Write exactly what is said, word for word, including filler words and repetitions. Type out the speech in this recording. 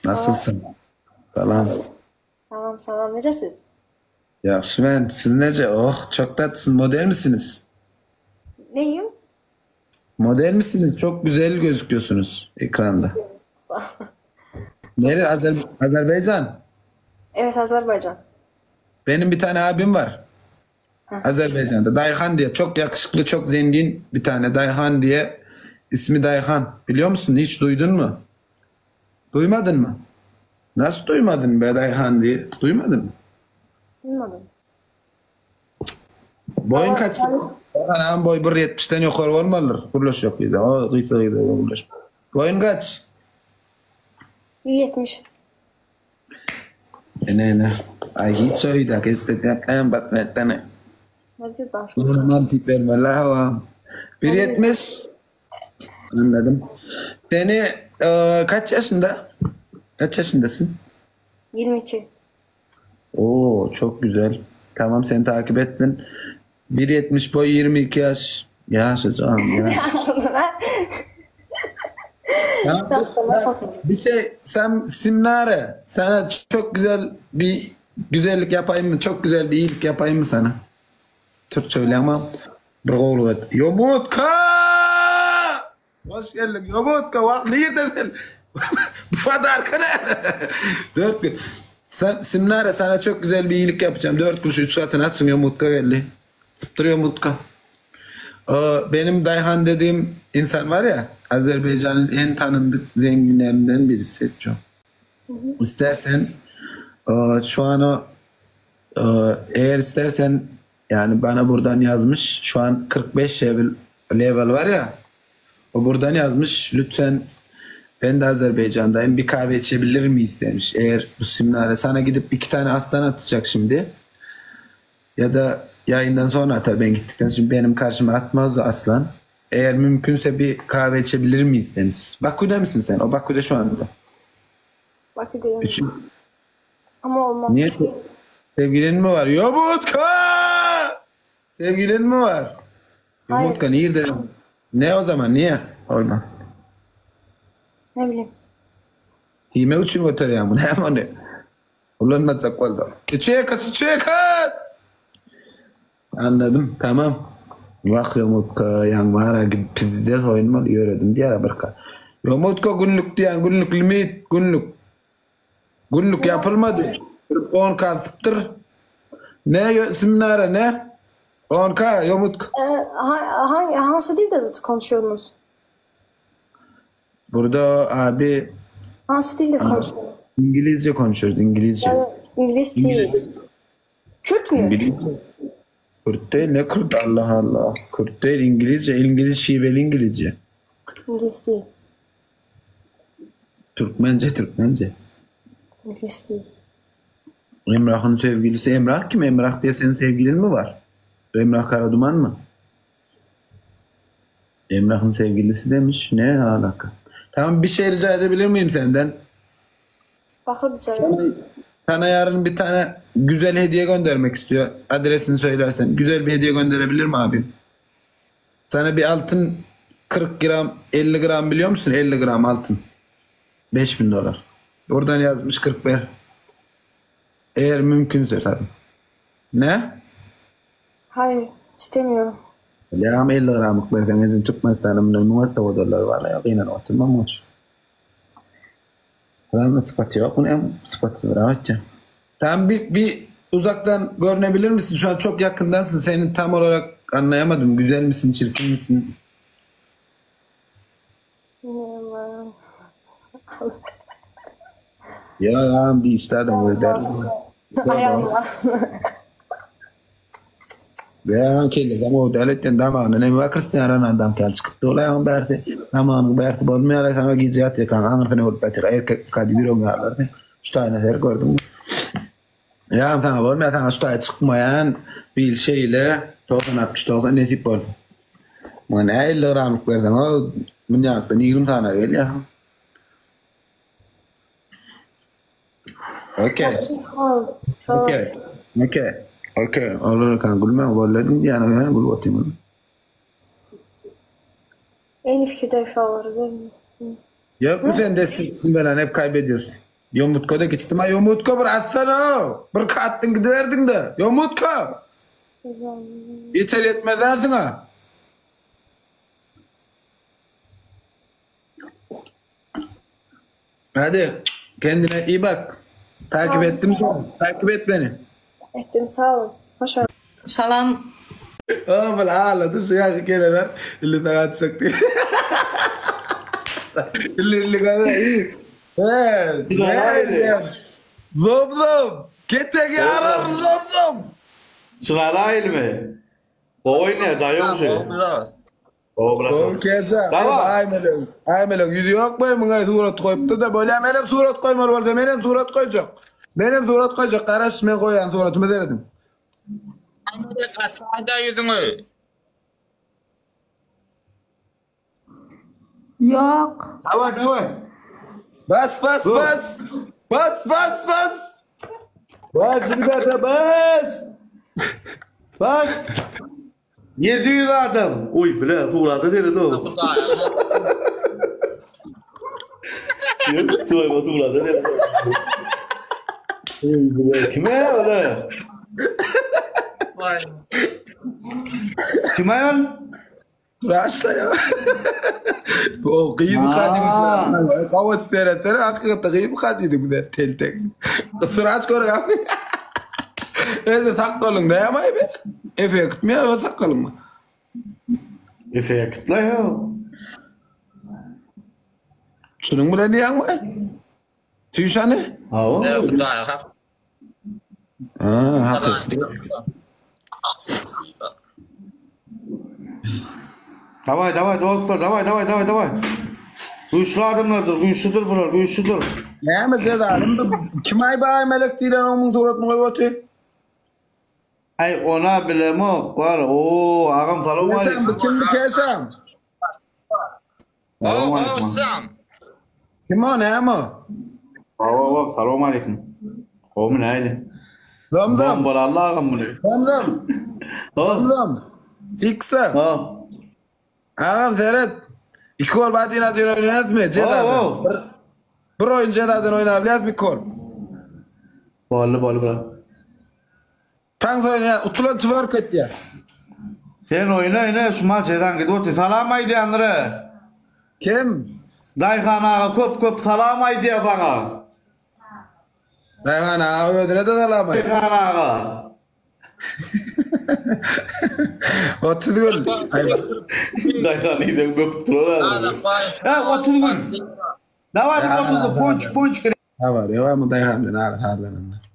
Salam. Nasılsın? Salam. Salam, salam. Necəsiz? Yaxşı ben. Siz nece? Oh çok tatlısın. Model misiniz? Neyim? Model misiniz? Çok güzel gözüküyorsunuz ekranda. Nere? Azer Azerbaycan. Evet, Azərbaycan. Benim bir tane abim var. Heh. Azerbaycan'da. Dayhan diye. Çok yakışıklı, çok zengin bir tane. Dayhan diye. İsmi Dayhan. Biliyor musun? Hiç duydun mu? Duymadın mı? Nasıl duymadın be Dayhan diye? Duymadın mı? Bilmadım. Boyun Ama kaç? yani Anam boy bir yetmişten yukarı olmalıdır. Kuruluş yok bir de. O kıysa kıysa kuruluş. Boyun kaç? bir yetmiş. Ne ne? Ay hiç öyle. Kestetken batmetene. Ne bir dar. Normal tip verme la hava. bir yetmiş. Anladım. Seni e, kaç yaşında? Kaç yaşındasın? yirmi iki. Oo çok güzel. Tamam seni takip ettin. bir yetmiş boy yirmi iki yaş. Yaşayacağım ya. Ya, bir şey sen Simnare sana çok güzel bir güzellik yapayım mı? Çok güzel bir iyilik yapayım mı sana? Türkçe bilemem. Bravo. Yomutka! Hoş geldin. Yomutka. Bak neredesin? Bu kadar arkana. Dört gün. Sen, Simnare sana çok güzel bir iyilik yapacağım. Dört kuruş üç saatini atsın Yomutka geldi. Tıptırıyor Yomutka. O, benim Dayhan dediğim insan var ya, Azerbaycan'ın en tanındık zenginlerinden birisi. Çok. İstersen e, şu an o e, eğer istersen yani bana buradan yazmış. Şu an kırk beş level, level var ya. O buradan yazmış. Lütfen ben de Azerbaycan'dayım. Bir kahve içebilir miyiz demiş. Eğer bu simlere sana gidip iki tane aslan atacak şimdi. Ya da yayından sonra atar ben gittikten sonra benim karşıma atmaz o aslan. Eğer mümkünse bir kahve içebilir miyiz demiş. Bakü'de misin sen? O Bakü'de şu anda. Bakü'deyim. Üçün, Ama olmaz. niye? Sevgilin mi var? Yomutka! Sevgilin mi var? Hayır. Yomutka nerede? Ne o zaman? Niye? Olmaz. Ne bileyim. Hime için götürüyorum bunu. Hem onu. Ulanmasak oldu. Çekas, çekas! Anladım. Tamam. Bak Yomutka yan var. Gidip pizzacağız oyunu öğrendim. Bir ara barka. Yomutka günlük diyen günlük limit. Günlük. Günlük yapılmadı. on ka sıktır. Ne simnara ne? on ka Yomutka. Ee, ha- hangi, hansı dilde konuşuyorsunuz? Burada abi Hansı dilde konuşuyorsunuz? İngilizce konuşuyoruz. İngilizce. Ee, İngiliz değil. Kürt mü? İngilizce. Kürt değil ne Kürt Allah Allah. Kürt değil İngilizce. İngiliz şiveli İngilizce. İngiliz değil. Türkmence Türkmence. İngiliz değil. Emrah'ın sevgilisi Emrah kim? Emrah diye senin sevgilin mi var? Emrah Karaduman mı? Emrah'ın sevgilisi demiş. Ne alaka? Tamam bir şey rica edebilir miyim senden? Bakır Sana, sana yarın bir tane güzel hediye göndermek istiyor. Adresini söylersen. Güzel bir hediye gönderebilir mi abim? Sana bir altın kırk gram elli gram biliyor musun? elli gram altın. beş bin dolar. Oradan yazmış kırk ver. Eğer mümkünse tabii. Ne? Hayır, istemiyorum. Ya ama elli gramlık verken Türkmenistan'ın numarası o dolar var ya. Kıyınan oturmam olsun. Tamam sıfatı yok. Bu ne? Sıfatı rahatça. Tamam bir, bir uzaktan görünebilir misin? Şu an çok yakındansın. Seni tam olarak anlayamadım. Güzel misin? Çirkin misin? Bilmiyorum. Ya ya bir istedim böyle derdim. Ayağım var. Ya kelle damo devletten damanı ne var Cristiano adam kel çıkıp dolayı berti damanı berti bolmayarak sama gidecek ya kan anır ne olup betir erkek kadi bir onlarlar ne üç tane her gördüm ya sana bolmayarak sana üç tane çıkmayan bir şeyle doksan altmış doksan ne tip bol bana elli gramlık verdim o minyaktan yirmi tane gel ya okey okey okey okey olur kan gülme bolladın yani ben gül otayım Aynı fikirde ifadeleri vermiyorsun. yok mu sen desteksin falan hep kaybediyorsun. Yumurtko da gittim ha. Yumurtko bir atsana. Bir kattın gidiverdin de. Yumurtko. Yeter yetmez ağzına. Hadi kendine iyi bak. Takip ettim seni. Takip et beni. Ettim sağ ol. Hoş geldin. Salam. Oh bala ağladım suya geleler. İlli takat çöktü. İlli illi kadar iyi. Evet. Evet. Zom zom. Ketek yarar zom zom. Sırayla mi? Oyna dayım şey. O bırak. Zom kesa. Tamam. Ay melek. Ay melek. Yüzü yok mu? Buna surat koyup da böyle benim surat koymar orada. Benim surat koyacak. Benim surat koyacak. Karaş men koyan suratımı denedim. Amerika kaçada yüzünü. Yok. Davay davay. Bas bas bas. Bas bas bas. Bas ribata bas. Bas. yedi yüz adım. Uy bile tuğrada dedi o. Tuğrada tuğrada dedi. Uy bile. Kime öyle? Vay. Kime yan? Rasta ya. O kıyım Aa. kadıydı. Kavat seyretleri hakikaten kıyım kadıydı bu da tel tek. Sıraç kore yapıyor. Evde takalım ne yapayım be? Efe gitmiyor eve takalım mı? Efe'ye kıtla ya. Şunun bu da niye mı? Tüyşanı? Ha o. Evet, bu daครับ Aa, hakikaten. Davay davay dostlar davay davay davay davay. Güçlü adamlardır, güçlüdür bunlar, güçlüdür. Ne mi zedalim? Kim ay bay melek değil onun suratını koyuyor. Ay ona bile mi? Var o ağam falan var. Kesem bu kim bu kesem? Oh, oh, Sam. Kim o ne mi? Ava bak selam aleyküm. Oğlum neydi? Zam zam. Zambal Allah ağam bunu. Zam zam. Zam Ha. zam. Fiksa. Ha. Ağam seyret. İki kol badina diyor oynayaz mı? Oh, Cedadan. oh. Bir oyun Cedadan oynayabiliyoruz bir kol. Ballı ballı bırak. Tank oynayaz. Utulan tüvark et ya. Sen oyna oyna şu mal şeyden gidiyor. Salam aydı anları. Kim? Dayhan ağa köp köp salam aydı ya bana. Dayhan ağa ödüne de dalamayın. Dayhan ağa. otuz gün. Hayvan. Dayhan iyiden köp duruyor. Nada, pai. Ha otuz gün. Ne var bu otuz gün? Ponç ponç. Ha var ya var mı Dayhan? Ne ara sağlanın.